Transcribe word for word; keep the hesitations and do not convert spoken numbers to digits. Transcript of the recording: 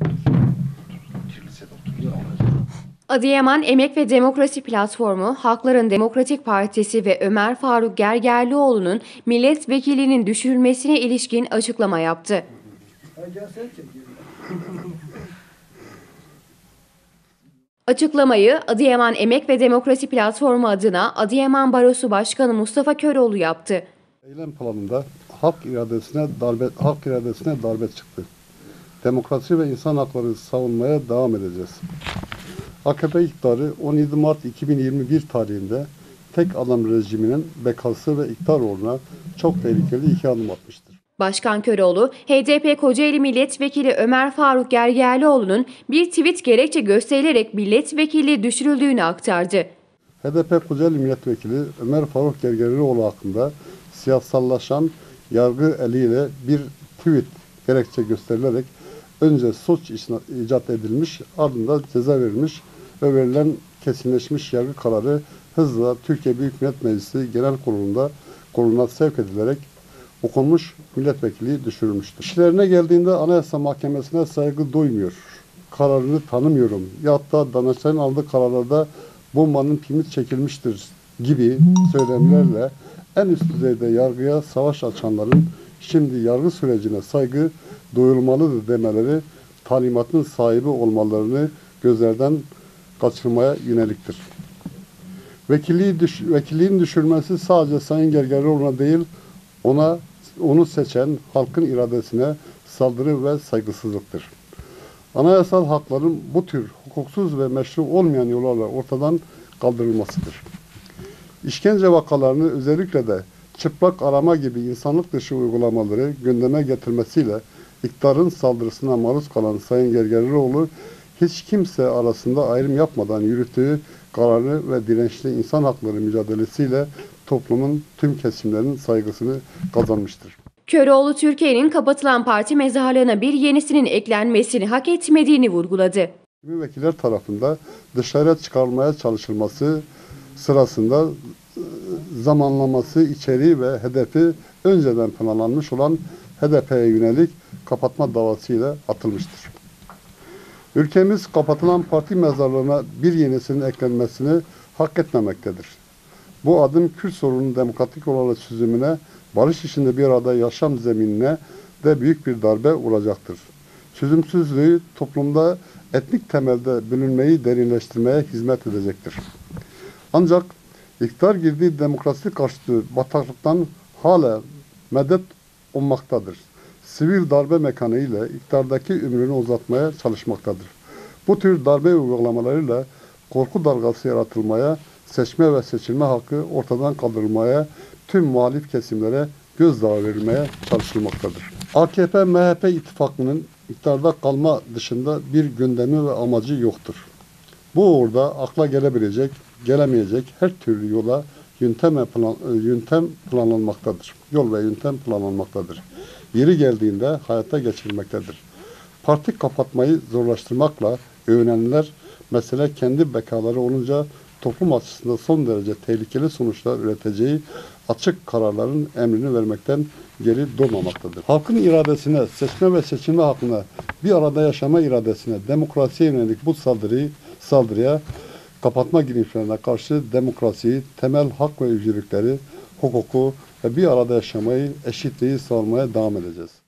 Adıyaman Emek ve Demokrasi Platformu, Halkların Demokratik Partisi ve Ömer Faruk Gergerlioğlu'nun milletvekilinin düşürülmesine ilişkin açıklama yaptı. Açıklamayı Adıyaman Emek ve Demokrasi Platformu adına Adıyaman Barosu Başkanı Mustafa Köroğlu yaptı. Eylem planında halk iradesine darbe halk iradesine darbe çıktı. Demokrasi ve insan hakları savunmaya devam edeceğiz. A K P iktidarı on yedi Mart iki bin yirmi bir tarihinde tek adam rejiminin bekası ve iktidar uğruna çok tehlikeli iki adım atmıştır. Başkan Köroğlu, H D P Kocaeli Milletvekili Ömer Faruk Gergerlioğlu'nun bir tweet gerekçe gösterilerek milletvekili düşürüldüğünü aktardı. H D P Kocaeli Milletvekili Ömer Faruk Gergerlioğlu hakkında siyasallaşan yargı eliyle bir tweet gerekçe gösterilerek önce suç icat edilmiş, ardından ceza verilmiş ve verilen kesinleşmiş yargı kararı hızla Türkiye Büyük Millet Meclisi Genel Kurulu'nda kuruluna sevk edilerek okunmuş, milletvekili düşürülmüştür. İşlerine geldiğinde Anayasa Mahkemesi'ne saygı duymuyor, kararını tanımıyorum ya da Danıştay'ın aldığı kararlarda bombanın pimi çekilmiştir gibi söylemlerle en üst düzeyde yargıya savaş açanların şimdi yargı sürecine saygı duyulmalıdır demeleri talimatın sahibi olmalarını gözlerden kaçırmaya yöneliktir. Vekilliği düş, vekilliğin düşürmesi sadece Sayın Gergerlioğlu'na değil, ona onu seçen halkın iradesine saldırı ve saygısızlıktır. Anayasal hakların bu tür hukuksuz ve meşru olmayan yollarla ortadan kaldırılmasıdır. İşkence vakalarını özellikle de çıplak arama gibi insanlık dışı uygulamaları gündeme getirmesiyle iktidarın saldırısına maruz kalan Sayın Gergerlioğlu hiç kimse arasında ayrım yapmadan yürüttüğü kararlı ve dirençli insan hakları mücadelesiyle toplumun tüm kesimlerinin saygısını kazanmıştır. Köroğlu, Türkiye'nin kapatılan parti mezarlığına bir yenisinin eklenmesini hak etmediğini vurguladı. Vekiller tarafından dışarıya çıkarılmaya çalışılması sırasında zamanlaması, içeriği ve hedefi önceden planlanmış olan H D P'ye yönelik kapatma davasıyla atılmıştır. Ülkemiz kapatılan parti mezarlığına bir yenisinin eklenmesini hak etmemektedir. Bu adım Kürt sorununun demokratik olarak çözümüne, barış içinde bir arada yaşam zeminine de büyük bir darbe olacaktır. Çözümsüzlüğü toplumda etnik temelde bölünmeyi derinleştirmeye hizmet edecektir. Ancak iktidar girdiği demokrasi karşıtı bataklıktan hala medet ummaktadır. Sivil darbe mekanı ile iktidardaki ömrünü uzatmaya çalışmaktadır. Bu tür darbe uygulamalarıyla korku dalgası yaratılmaya, seçme ve seçilme hakkı ortadan kaldırılmaya, tüm muhalif kesimlere gözdağı verilmeye çalışılmaktadır. A K P M H P ittifakının iktidarda kalma dışında bir gündemi ve amacı yoktur. Bu uğurda akla gelebilecek, gelemeyecek her türlü yola yöntem, plan, yöntem planlanmaktadır. Yol ve yöntem planlanmaktadır. Yeri geldiğinde hayata geçirilmektedir. Parti kapatmayı zorlaştırmakla övünenler mesele kendi bekaları olunca toplum açısından son derece tehlikeli sonuçlar üreteceği açık kararların emrini vermekten geri durmamaktadır. Halkın iradesine, seçme ve seçilme hakkına, bir arada yaşama iradesine, demokrasiye yönelik bu saldırıyı, saldırıya, kapatma girişimlerine karşı demokrasiyi, temel hak ve özgürlükleri, hukuku ve bir arada yaşamayı, eşitliği sağlamaya devam edeceğiz.